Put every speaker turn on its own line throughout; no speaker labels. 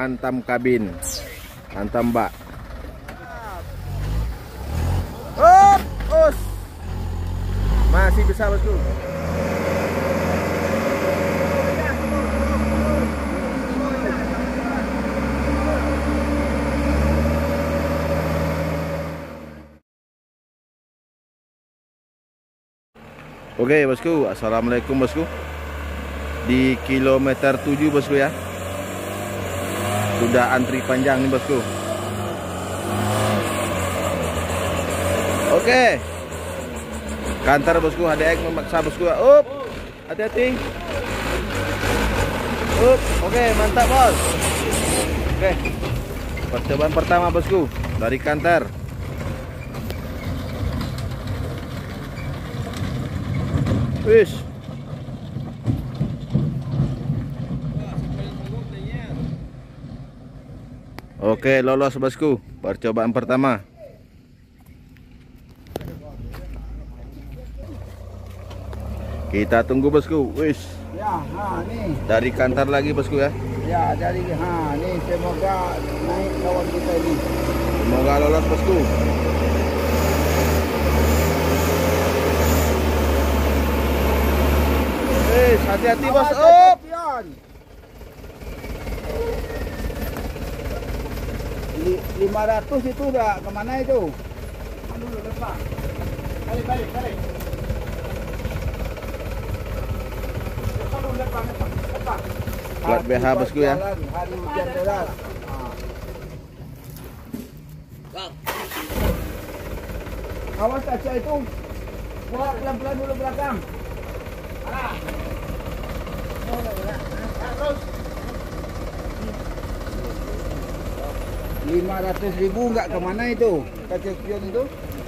hantam kabin. Hantam bak. Hop, us. Masih besar bosku. Oke bosku, assalamualaikum bosku. Di kilometer 7 bosku ya. Sudah antri panjang nih bosku. Oke. Kantor bosku, HDX memaksa bosku. Up. Hati-hati. Up. Oke, mantap bos. Oke. Percobaan pertama bosku dari kantor. Wis. Oke, lolos bosku. Percobaan pertama. Kita tunggu bosku. Wis.
Ya, nih.
Dari kantor lagi bosku ya.
Ya, nih semoga naik kawan kita ini.
Semoga lolos bosku. Wis, hati-hati bos. Up.
500 itu udah kemana itu? Dulu depan. Balik. Depan.
Plat BH bosku ya.
Hari hujan deras. Awas kaca itu. Bawa pelan-pelan dulu belakang. Terus. 500.000 enggak kemana itu? Kaca spion itu?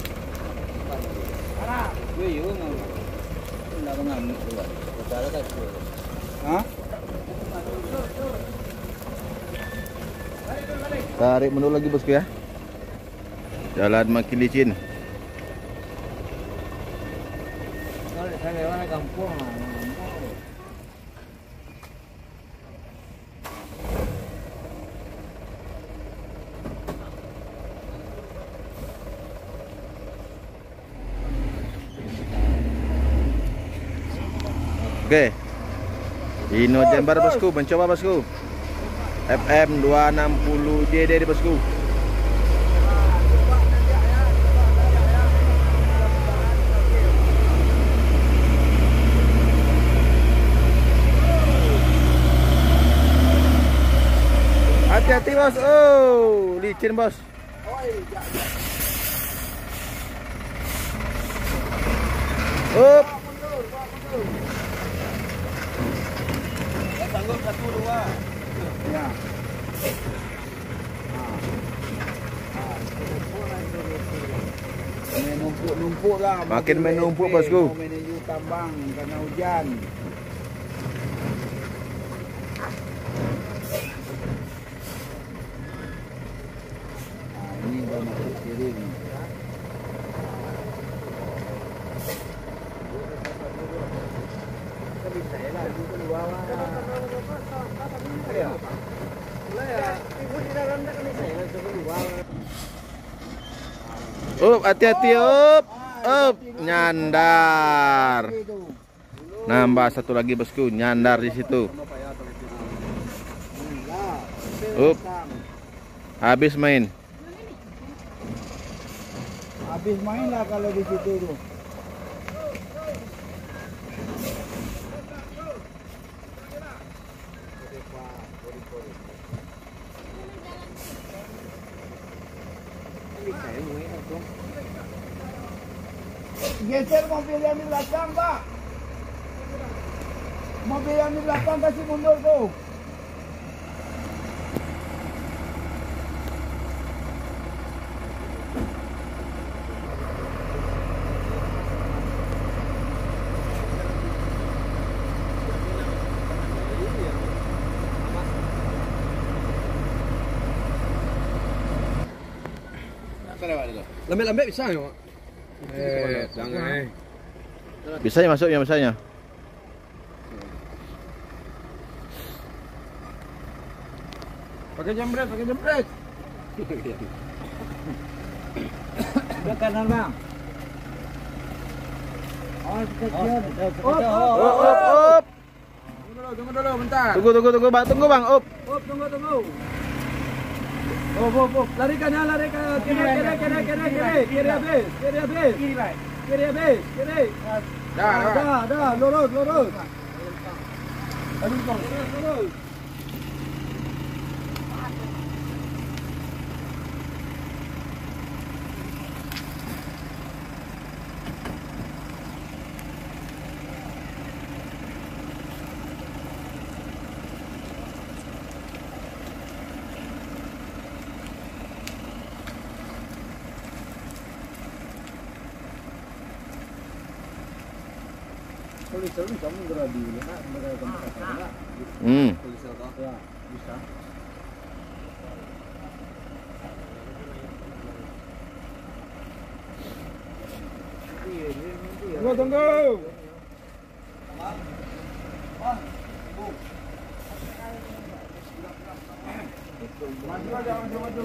Hah?
Tarik mundur lagi bosku ya. Jalan makin licin. Oke. Hino Jember bosku, mencoba bosku. FM 260 JD bosku. Hati-hati bos. Oh, licin bos. Up.
Sanggup 1 2. Ya. Menumpuk lah.
Makin menumpuk bosku.
Menuju tambang karena hujan. Ini udah masuk kiri nih.
Hati-hati up. Nyandar. Nambah satu lagi bosku, nyandar di situ. Habis main.
Habis main lah kalau di situ tuh. Geser mobil yang di belakang, Pak. Mobil yang di belakang kasih mundur tuh.
Lembek-lembek bisa ya, Pak? Jangan.
Bisa ya masuk ya masanya.
Pakai jambret, pakai jambret. Ke kanan bang. Oh, kecil.
Op.
Tunggu dulu, bentar.
Tunggu bang, tunggu bang. Op.
Tunggu. Oh. Larikan ya, larikan. Kiri habis. Kiri habis. Dah. Lurus. Aduh, bang. Lurus. Tulis kamu beradi dulu nak sebagai tempat nak. Tulis apa? Ya, bisa. Tunggu. Maju aja, maju.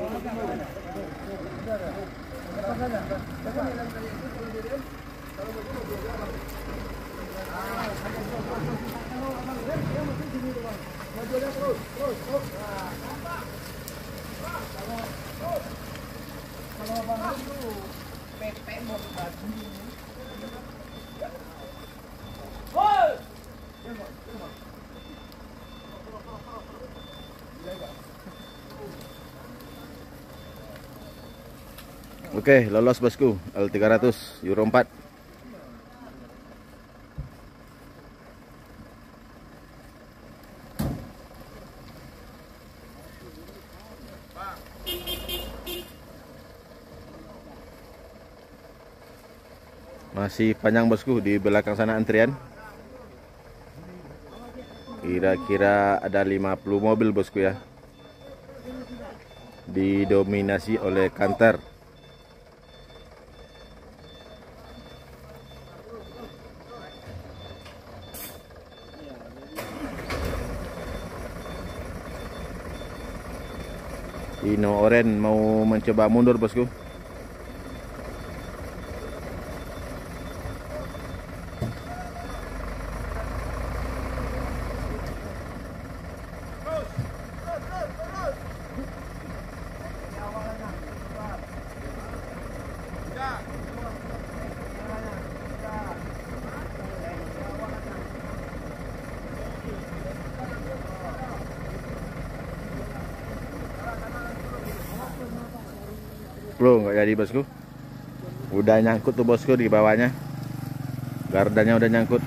Oke, lolos bosku. L300 Euro 4. Masih panjang bosku, di belakang sana antrian. Kira-kira ada 50 mobil bosku ya. Didominasi oleh Canter. Dino Oren mau mencoba mundur bosku. Bro, nggak jadi bosku. Udah nyangkut tuh bosku di bawahnya. Gardanya udah nyangkut.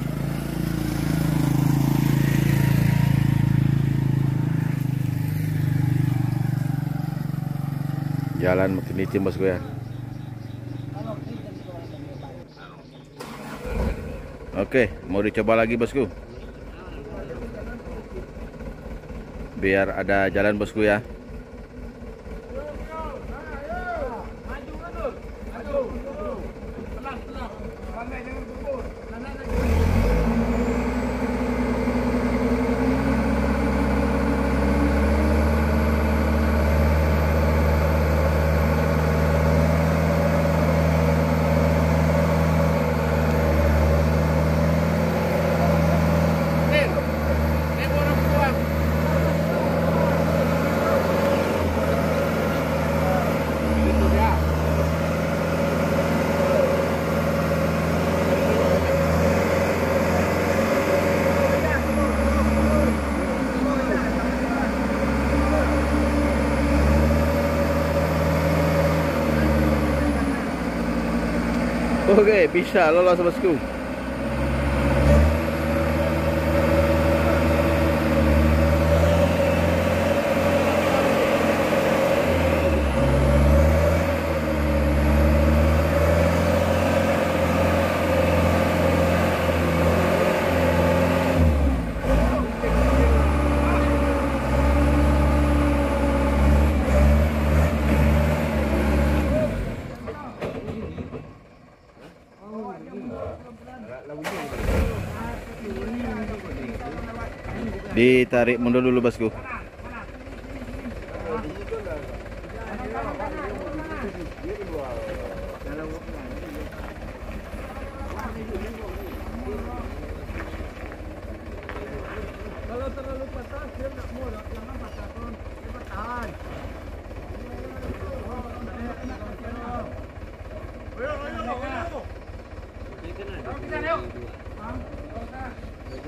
Jalan makin licin bosku ya. Oke, mau dicoba lagi bosku. Biar ada jalan bosku ya. Oke, bisa lolos bosku. Ditarik mundur dulu bosku.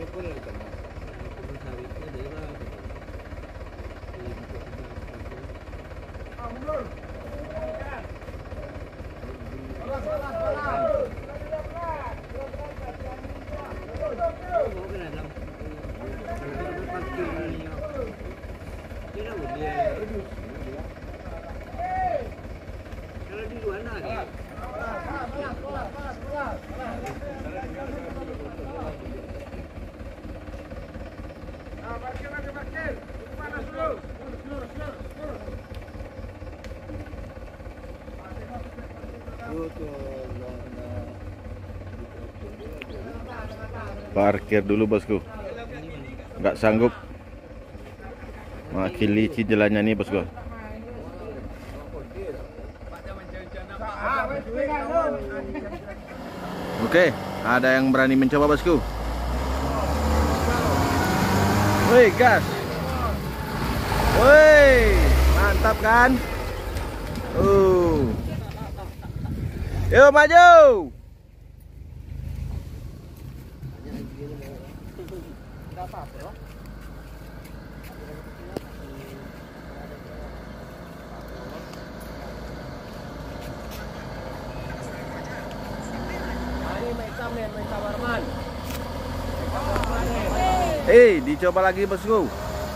Parkir dulu bosku. Nggak sanggup. Makin licin jalannya nih bosku. Oke, ada yang berani mencoba bosku. Woi, gas. Woi, mantap kan? Yuk maju. Dicoba lagi bosku.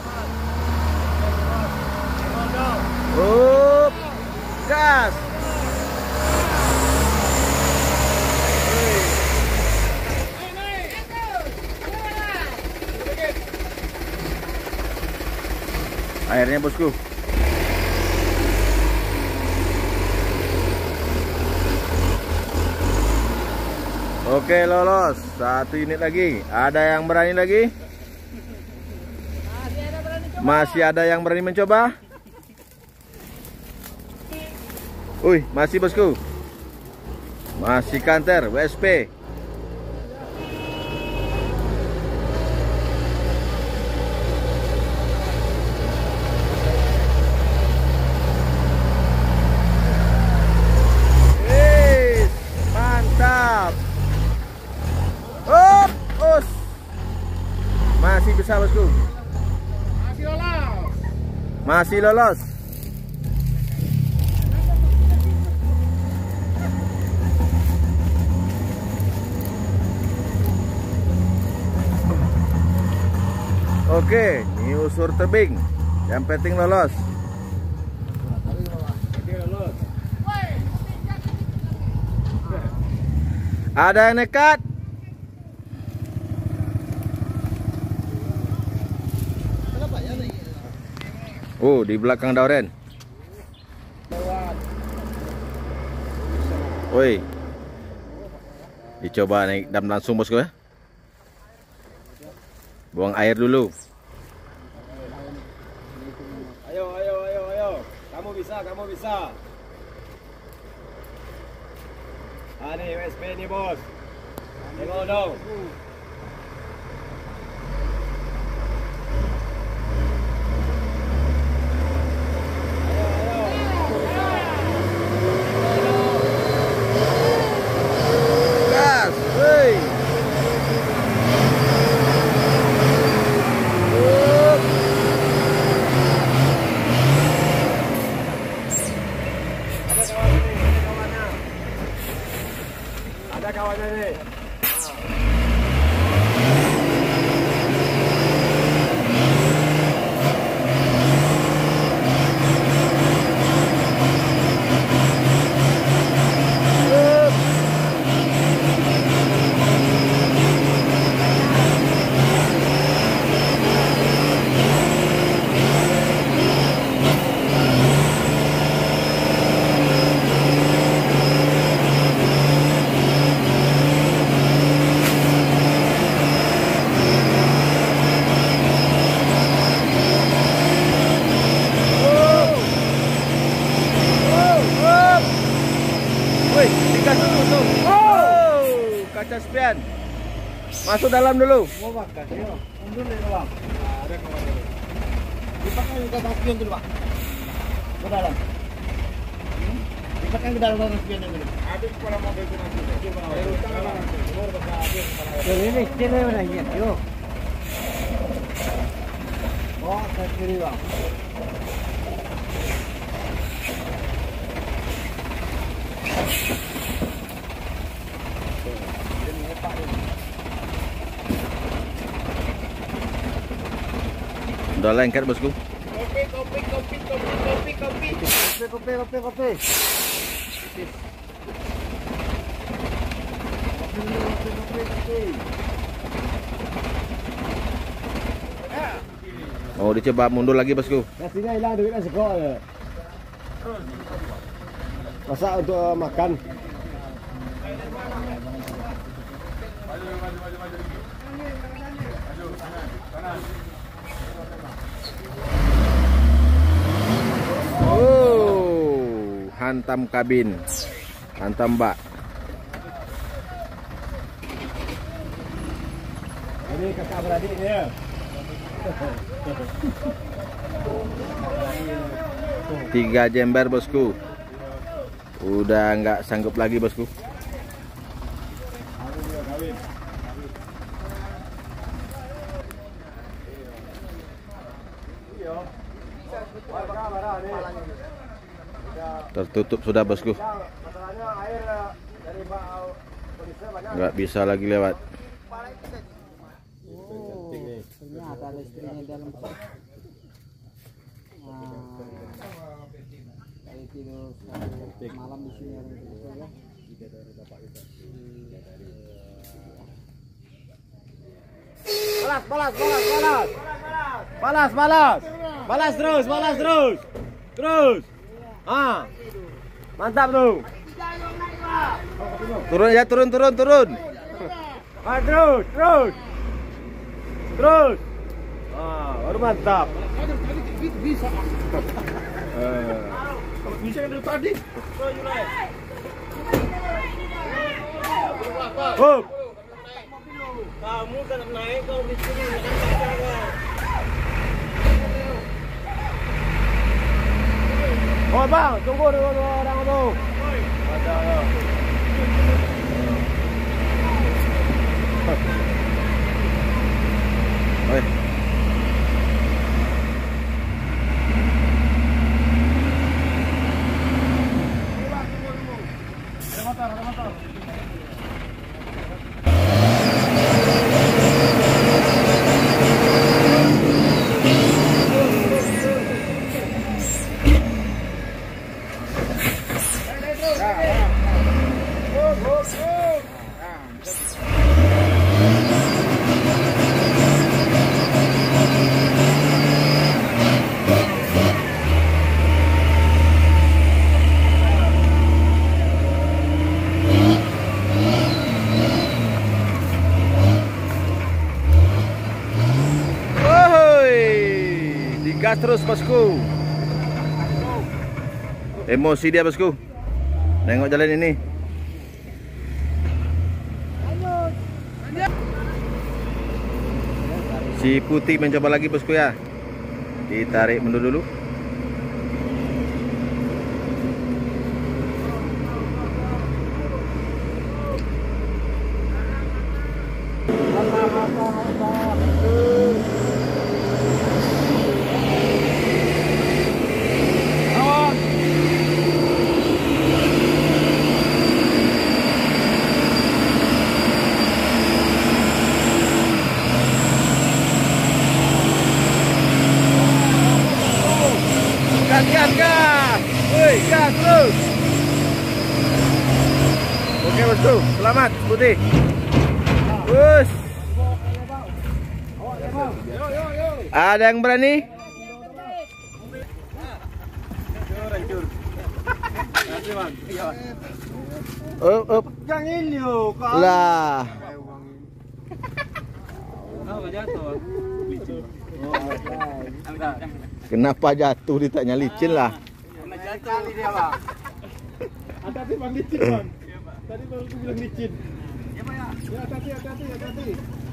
Gas. Airnya bosku. Oke, lolos. 1 unit lagi. Ada yang berani lagi? Masih ada yang berani mencoba? Masih bosku. Masih kanter WSP. Mantap. Masih bisa bosku. Masih lolos. Oke, ini usur tebing. Yang penting lolos. Ada yang nekat? Di belakang Dauren. Woi. Dicoba naik dam langsung bosku ya. Buang air dulu.
Ayo. Kamu bisa. Nih WSP nih bos. Tengok dong. Ada kawannya nih.
Kaca spion. Masuk dalam dulu.
Mau makan, ayo. Mundur dari dalam. Ada kawan. Dipakai kaca spion dulu, Pak. Ke dalam. Dipakai ke dalam kaca spion dulu. Habis kepala mobil itu nanti. Ini sini mana ya? Yo. Oh, ke kiri bang.
Udah lengket bosku.
Kopi.
Oh, dicoba mundur lagi bosku.
Nasinya hilang, duitnya sekok ya. Masak untuk makan.
Oh, hantam kabin, hantam bak.
Ini kakak beradik dia.
3 jember bosku. Udah nggak sanggup lagi bosku. Tertutup sudah bosku. Nggak bisa lagi lewat.
Ternyata listriknya dalam tidur malam di sini ya.
Balas terus. Ah. Mantap tuh.
Turun ya, turun.
Ah, terus. Ah, baru mantap.
Bisa kan dari tadi.
Hop. Kamu kan naik kau di sini Oh bang, tunggu dulu orang tu. Ada ya.
Oi.
Ada motor.
Gas terus bosku. Emosi dia bosku. Nengok jalan ini. Si putih mencoba lagi bosku ya. Ditarik mundur dulu. Gas. Woi, gas terus. Oke bosku, selamat putih. Bus. Ada yang berani? Up.
Yang ini loh, Kak.
Lah. Kenapa jatuh ditanya licin lah.
Kali dia, Bang. Hati-hati Bang, licin, Bang. Tadi baru aku bilang licin. Ya, Pak ya. Ya, hati-hati.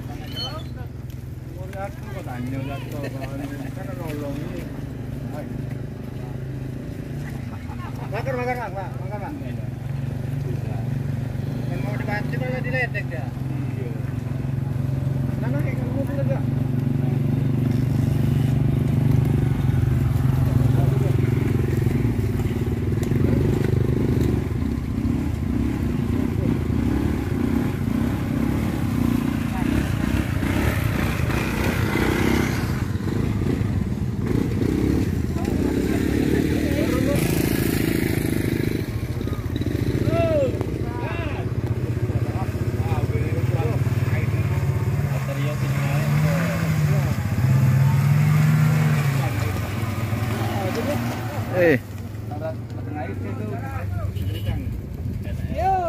Mau lihat aku tanya jatuh, Bang. Kan nolong ini. Makan, Bang. Kan mau dibantu kalau diledek ya. Iya. Mana kayak kamu bilang enggak?
Eh.
Tengah itu. Yo.